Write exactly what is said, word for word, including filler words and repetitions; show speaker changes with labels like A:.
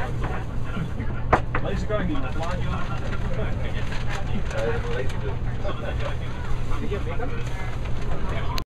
A: Laser going in the blind.
B: Did you get makeup?